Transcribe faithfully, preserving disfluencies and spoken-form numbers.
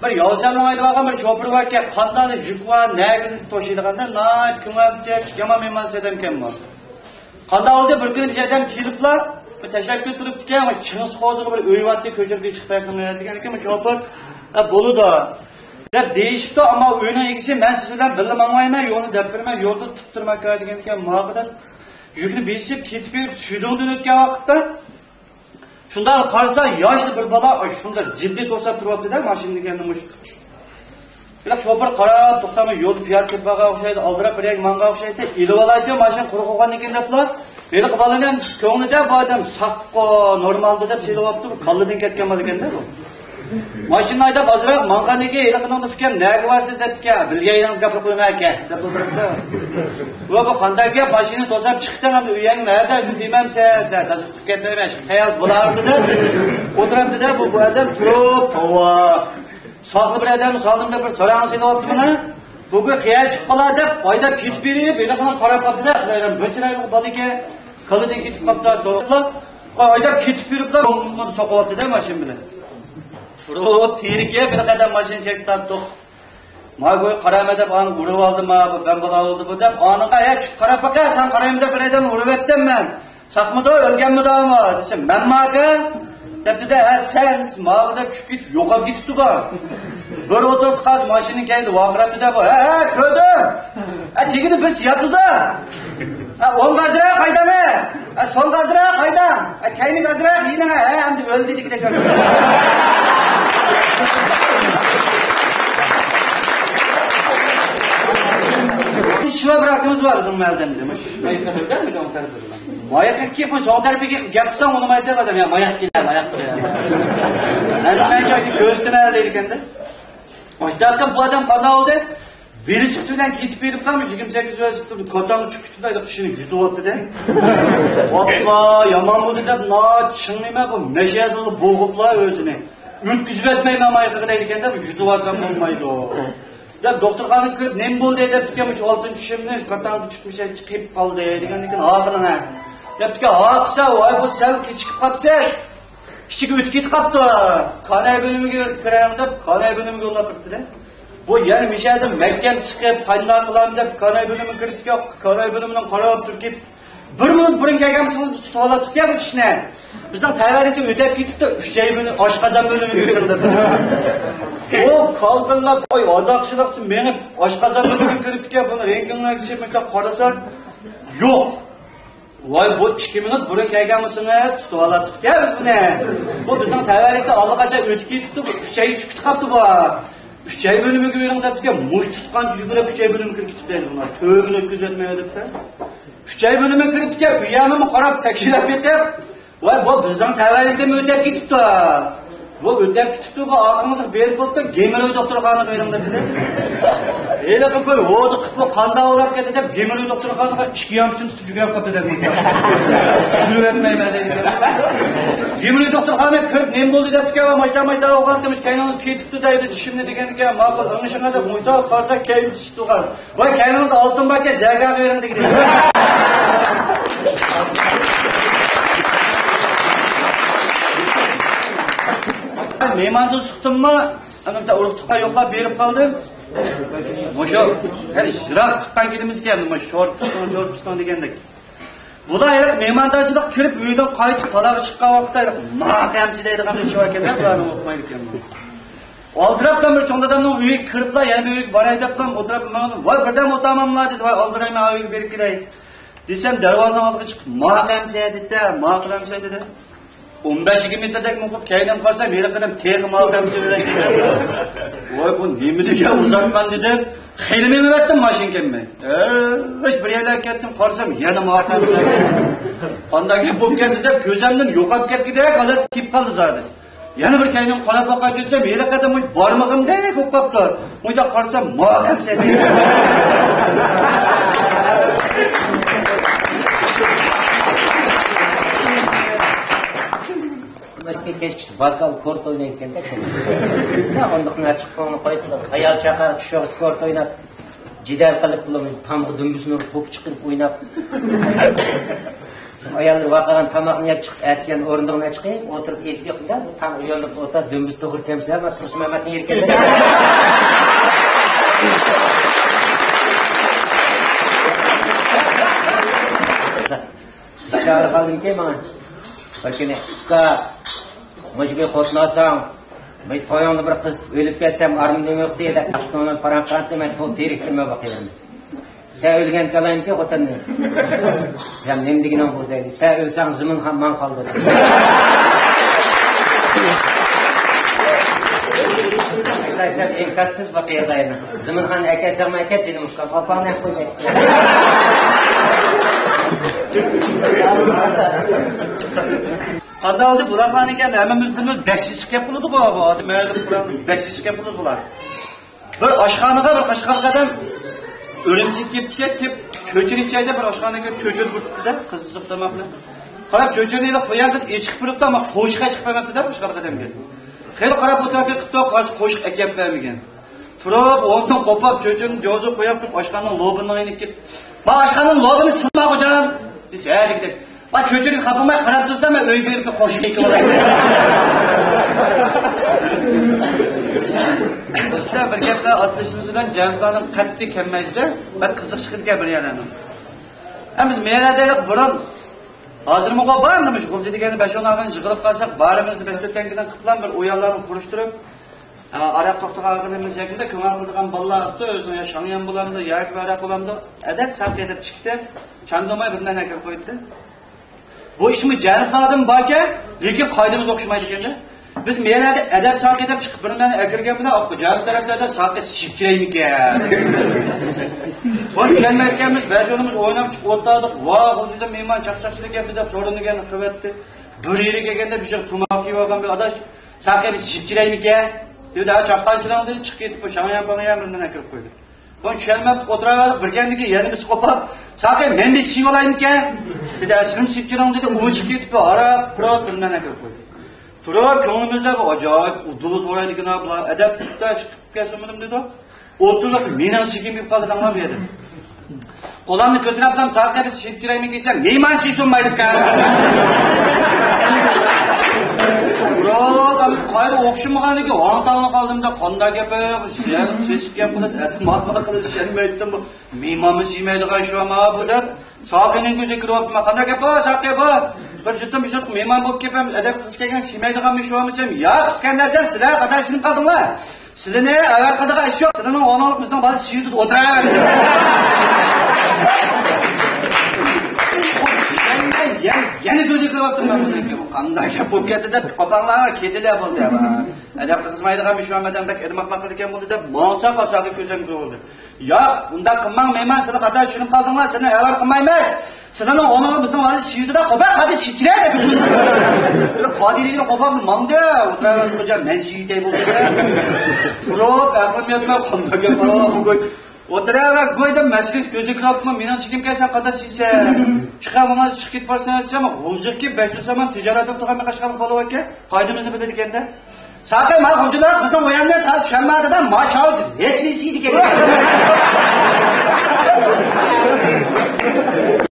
bir yolchanlamaydi olgan bir chopir borki, qandani yuk va nagini to'shiydiganda, nayt kumalcha, yomon emasdan ekanman. Qanda oldi bir kun yerdan keliblar, tashakkur turibdi ekan, Ching'iz qo'ziga bir o'yvatga ko'chirib chiqib degan ekan, chopir bo'ludi. deb deyishdi, ammo uyni egisi men siz bilan birga mangmayman, yo'lni deb berman, yo'lda tutib turmak kerak degan ekan, maqdan yukni besib ketib yurib, shudingdan o'tgan vaqtda shunda qarasa, yoshli bir bola shunda jiddiy to'sab turibdi-da, mashinaga kelganmish. Biroq chopir qarab, to'xtamay yo'lni piyat qilib baqa o'xshaydi, oldirab birga manga o'xshaydi. Ilib oladi, mashina quruq qolgan ekan deblar. Beli qolgan ko'nglida bu odam saqqa, normalda deb selyapti, qallidan ketgan bo'lar ekanda bu. Mashinada hozirroq manganiga eliqini tutgan nagi varsiz debdi-ki, bilganingiz gapirib qo'ymay ekan, deb o'tiribdi. Va bu qanday gap, mashina to'sab chiqdi, ham uyang nerda, deymamsa, sen tashib ketmayman, xayol bo'lardi-da. O'tiribdi-da, bu odam turib, tova. Sog'li bir odam so'limda bir so'rang selyapti buni. Bugun qiyal chiqib qoladi deb, foyda ketib berib, eliqini qarab qoldi-da, Xudoyim bir chiroyli bolaki, qilidan ketib qoldi, to'g'ri. Oyda ketib beriblar, o'ngini soqyapti-da mashina bilan. Turib, terikka bir qadam mashina chekib turib. Mo'y qarama deb onu urib oldimmi, bu ben bola oldu bu deb, aniga "Ey, chiqib qarab baqa, sen qarayim deb bir odam urib etdim men. Saqmidi, o'lganmidi ama?" desam, "Men maka?" debdi-da, "Ha, sen ma'lida tushib ketib, yo'qolib ketibdi bu." Bir o'tirib qaz mashina keldi, vaqirabdi-da bu. "Ha, ha, ko'rdim. Ha, tegidi biz yotdi-da. Ha, o'n gazira qaydami? Ha, son gazira qaydam? Ha, kayni gazira yine ha, endi o'ldi dedik ekan." Şuna bırakımız var bizim melden demiş. Mayık kadar mi canım tarafı? Mayık ki bu son tarafı ki yapsam onu mayık demedim ya. Mayık gider, mayık gider. Ben ben çaydı göğüstüne eldeyken de. Başlarken bu adam bana oldu. Biri çıktı bilen ketip verip kalmış. yigirma sakkiz yo'l çıktı. Kotanı çıktı da kışını yutup attı de. Atma, yaman oldu de. Na çınlayma bu. Meşeye dolu boğupla özünü. Ütküzüp etmeyim mayık kadar eldeyken de yutup atsam olmaydı o. Ya doktorxonaga kirib, "Nem bo'ldi?" deb tutganmish, oltinchi shimni qatang'i chiqmish, chiqib qoldi degan ekan, "Og'rina." Debdi-ki, "Aqsa, voy bu sal kechikib qolsa, kichik o'tib ketib qopti. Qanday bo'limiga kiraman deb, qanday bo'limiga yo'llab kirdi-da. Bu yana mishadim mahkam siqib, qanday qilam deb, qanday bo'limiga kirib, qanday bo'limidan qarab turib, bir minut burun kelganmiz, tutib tutgan bu ishni. Bizning tayyorlikda o'tib ketibdi, uch oy buni oshqozon bo'limiga kirdi. O kaldırlar, oy adakçılıktı, beni aşkazan bölümü kırıptı, bunu renginler geçirmekle qarasa, yok. Vay bu iki minut burun kelgen misiniz, tutuvalattık ya biz bu ne? Bu bizden tevalikte alıqaca ötki tuttu, üç ay çıktı kaptı bu. Üç ay bölümü görüyorum da tuttu, muş tutkan cücübürep üç ay bölümü kırıp tuttu bunlar. Tövbünü ötküz etmeye ödüp de. Üç ay bölümü kırıp tuttu, üyanımı qarab tekşilep etip, vay bu bizden tevalikte mi ötep gitipti? Bu ödep gitipti, bu ağzımızı berip oldu da Geminoy doktorxonaga qo'yinglar dedi. Eyle bu koy, o'di qitib qanda olab ketdi deb Geminoy doktorxonaga ikki yamsin tutib jugab qoldi dedi. Tushunib etmayman dedi. Geminoy doktorxonaga kirib, "Nem bo'ldi?" debdi-ki, "Mashina-mashina o'qatimiz, kaynimiz ketibdi" deydi, "Tishimni" degan ekan, "Ma'qul, o'ngishingga deb mo'ysal qarsa kaynimiz tishdi o'qar. Voy, kaynimiz oltin baka zaga bering" dedi. Mehmandan chiqdimmi, anaqda urug'tiqqa yo'qlab berib qoldim. O'sha har yiroq chiqqan kelimiz keldi, mana sho'rpiston, sho'rpiston degandek. Bular hali mehmondachilik kirib, uydan qaytib talaga chiqqan vaqtda maqamsi deydigan ish bor ekan, bularni o'qimaydi ekan. Oldirabdan bir cho'ng odamning uyiga kiriblar, yana uyga boray deb ham o'tirib, "Voy, birdan o'tamamlar" dedi. "Voy, oldirayman, uyga berib kelay." Desam, darvozadan oldiga chiqib, "Maqamsi" dedi, "Maqamsi" dedi. o'n besh yigirma metrlik muhit kelgan qarsa, meni qadam teg'i maqamsi bilan keldi. Voy, bu nima degan uzatman dedim. Xilmini etdim mashina kelmay. Hech bir yerga ketdim, qarsam yana maqamsi. Qanday gap bo'lib ketdi deb ko'zimdan yo'qolib ketgidek holat kelib qoldi zodi. Yana bir kelgan qarab boqib ketsam, meni qadam bormag'imdek bo'lib qolibdi. Uyda qarsam maqamsi dedi. Kechki vokal kort o'ynayotganda nima ondiqni ochib qo'yib, ayol chaqa tushib kort o'ynab, jidal qilib, tamg'i dumbusini urib, to'p chiqirib o'ynab. ayollar vaqadan tamoqni yeb chiqib, atsan o'rindig'iga chiqib, o'tirib esga qo'yda, bu tam uyalib o'ta dumbiz to'g'ri temsa va Tursun Mamatning yelkasida. İşare kaldım ki bana. Bakın, usta, mecbur kotlasam, ben toyonlu bir kız ölüp gelsem armım yok diye de aşkımın param kanıtı ben tol teriktirme bakıyorum. Sen ölgen kalayım ki kotanı. Sen nemdigin on bu dedi. Sen ölsen zımın hamman kaldı. Sen enkastsız bakıyor dayına. Zımın han eket zama eket dedim usta. Papağını koymayın. Qanday oldu bulardan ekan, hammamiz bilamiz beksiz gap bo'ladi ku bu. Hadi mayli Qur'on beksiz gap bo'ladi bular. Bir oshxonaga bir qashqarga odam o'limchik kelib ketib, cho'chirishayda bir oshxonaga cho'chir burtdi-da, qiziq tomoqni. Qarab cho'chirni qo'ygan qiz echib turibdi, ammo qo'shiqqa chiqmayapti-da qashqarga odamga. Xeyli qarab o'tirib qitto qarshi qo'shiq akab bermagan. Turib, o'rnidan qo'pab cho'chirni jo'zi qo'yib turib oshxonaning lobini inib ketib, "Ma oshxonaning lobini silma xo'jam" desa, "Hadi" "Bak çocuğun kapıma qarab tursam ben öy berip qo'shib ketib olaman." O'sha bir gaplar otishimiz bilan jamqonim qattiq kelmaydi. Bir qiziq chiqib bir yerdan. Ham biz meradalik burun hozirmi bormiz? Qo'lchi degani besh o'n og'in yig'ilib qolsak, barimizni besh to'rt tangadan qilib bir o'yinlarni qurishtirib, araq to'xtag'animiz yakında ko'ngil qilgan bolalar usti o'zini shangyan bo'ladi, yoki araq bo'ladi. Adab sarf etib chiqdi. Chandamay bundan akir qo'ydi. Bu ishmi jarif xodim borga, lekin qoidamiz o'xshamaydi ekanda. Biz melarda adab sarf etib chiqib, birdan akirgan bilan o'qib, jarif taraflarda sarfga shipchiraymi ekan. Bu tushunmayotganmiz, ba'zonimiz o'ynab chiqib o'tirdik. Va, hozirda mehmon chaqchaqchilik yapti deb so'ranigan qilyapti. Bir yeri kelganda bu tumoq yeb olgan bir adash sarfga shipchiraymi ekan? Dedi, chaqanchidan dedi chiqib ketib, shangyan bo'lgan birdan akirib qo'ydi. Bu tushunmab o'tiraverib, birganligi yana biz qopab, "Saqay men bir şey olayım ki?" dedi, "Aşkım sipçiram" dedi, "Uçup ketip ara, biroq bundan akirib qo'ydi." Turib, ko'nglimizda bu ajoyib uduluz o'raydigan bular adabda chiqib kelsadim dedi. O'tirib, meni sigim deb qoldi damlab edi. Qo'limni ko'taribdim, "Saqay bir sipchiraymi desam, "Mehmon şey so'maydi-kan." Biroq, men qayda o'xshamaganligi o'rtog'ini qoldimda, qanday gapi, siyasi sesib gap qiladi, matbuot qilish shenmaydim bu. Mehmonmi siymaydigan shu ama bu deb, Saqayning ko'ziga kiryapman. Qanday gap bu, Saqay bu? Bir jutim bir jutim mehmon bo'lib kelamiz, adab qiz kelgan siymaydiganmi shu amsam? "Ya, Iskandarjon, sizlar qanday tushunib qoldinglar? Sizlarni avvalqadaqa ish yo'q, sizlarning onalik bizning bola siyib o'tiraveradi." Yani yani gözü kırıktım ben bunu ki bu kandan yapıp geldi de papağanlara kediler oldu ya bana. Adem kızmaydıgan bir şu an adamda edmakmakta diken buldu da mağasa kaçağı gözüm oldu. Ya bunda kımman meyman sana kadar şunu kaldınlar sana evvel kımmaymış. Sana onu bizim vali şiirde de kopar hadi çiçire de bütün. Böyle kadiriyle kopar mamdı ya. Oturayım hocam ben şiirde buldu ya. Bro ben yapmam kandan yapmam bu koy. Oturayım koydum meskin gözü kırıktım minan sikim gelsen kadar şişe. Çıkam ona çıkıp git varsan etsem ama olacak ki beş yüz zaman ticaret yaptığı kaşkalık balı var ki kaydımızı biledik ende. Sakın mal komşular kızım uyanlar tas şanmadı da maşallah resmisiydi ki.